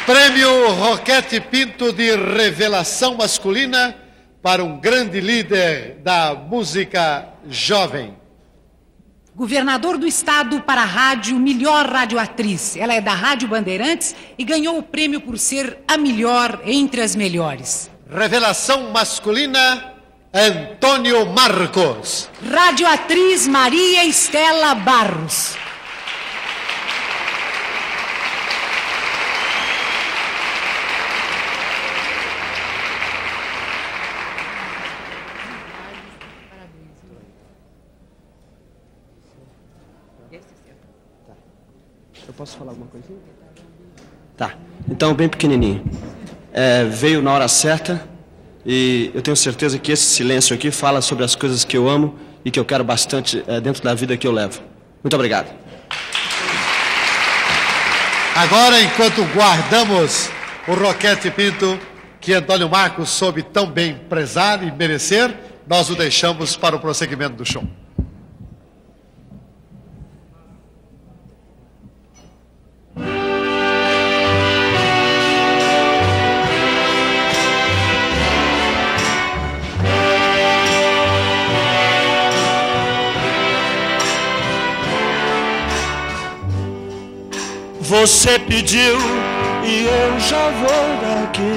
Prêmio Roquete Pinto de Revelação Masculina para um grande líder da música jovem. Governador do Estado para a rádio, melhor radioatriz. Ela é da Rádio Bandeirantes e ganhou o prêmio por ser a melhor entre as melhores. Revelação masculina, Antônio Marcos. Radioatriz Maria Estela Barros. Eu posso falar alguma coisinha? Tá, então bem pequenininho. Veio na hora certa e eu tenho certeza que esse silêncio aqui fala sobre as coisas que eu amo e que eu quero bastante dentro da vida que eu levo. Muito obrigado. Agora, enquanto guardamos o Roquete Pinto que Antônio Marcos soube tão bem prezar e merecer, nós o deixamos para o prosseguimento do show. Você pediu e eu já vou daqui.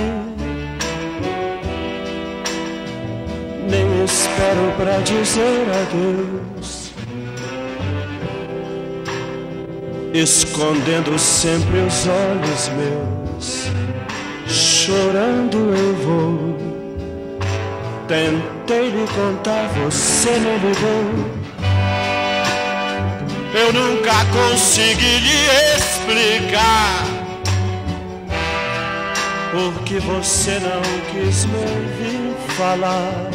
Nem espero pra dizer adeus, escondendo sempre os olhos meus. Chorando eu vou. Tentei lhe contar, você não ligou. Eu nunca consegui lhe explicar porque você não quis me ouvir falar.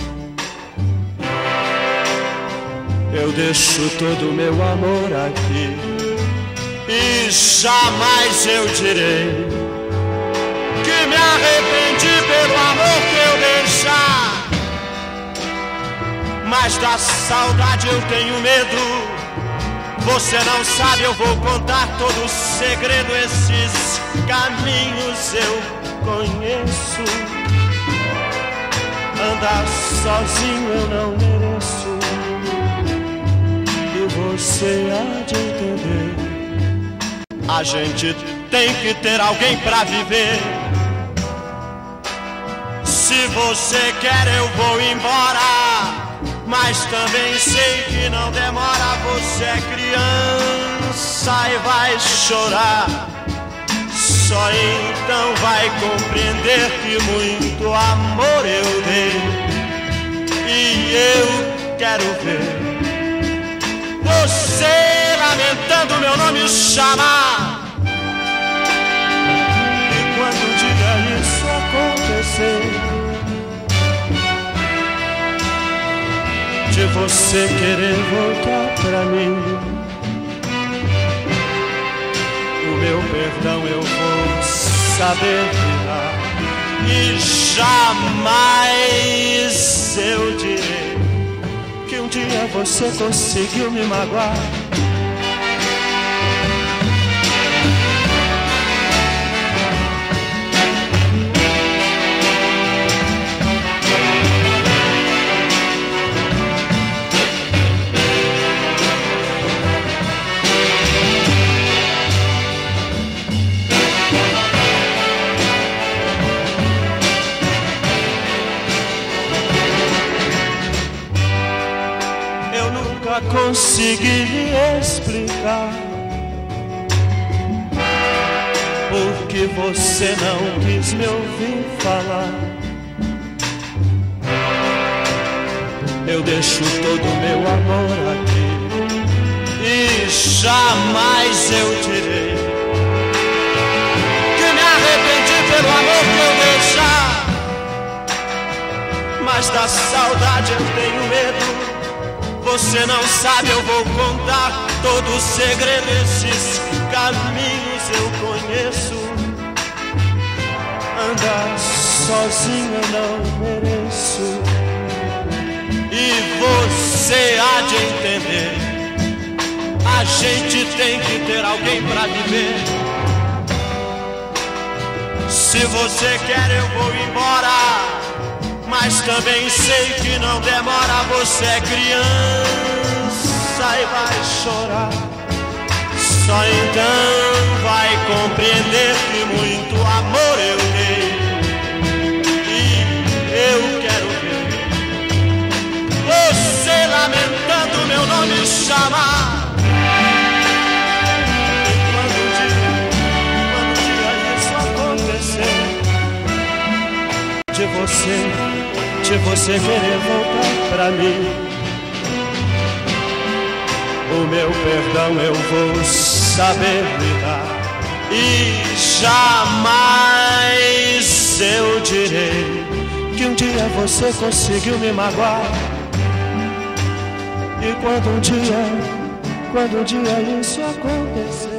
Eu deixo todo o meu amor aqui e jamais eu direi que me arrependi pelo amor que eu deixar. Mas da saudade eu tenho medo. Você não sabe, eu vou contar todo o segredo. Esses caminhos eu conheço. Andar sozinho eu não mereço. E você há de entender. A gente tem que ter alguém pra viver. Se você quer eu vou embora, mas também sei que não demora. Você é criança e vai chorar. Só então vai compreender que muito amor eu dei. E eu quero ver você lamentando meu nome chamar. E quando um dia isso acontecer, de você querer voltar pra mim, o meu perdão eu vou saber dar. E jamais eu direi que um dia você conseguiu me magoar. Consegui lhe explicar porque você não quis me ouvir falar. Eu deixo todo o meu amor aqui e jamais eu direi que me arrependi pelo amor que eu deixar. Mas da saudade eu tenho medo. Você não sabe, eu vou contar todo o segredo. Esses caminhos eu conheço. Andar sozinho eu não mereço. E você há de entender. A gente tem que ter alguém pra viver. Se você quer eu vou embora, mas também sei que não demora. Você é criança e vai chorar. Só então vai compreender que muito amor eu dei. E eu quero ver você lamentando meu nome chamar. De você querer voltar pra mim, o meu perdão eu vou saber lhe dar. E jamais eu direi que um dia você conseguiu me magoar. E quando um dia isso acontecer,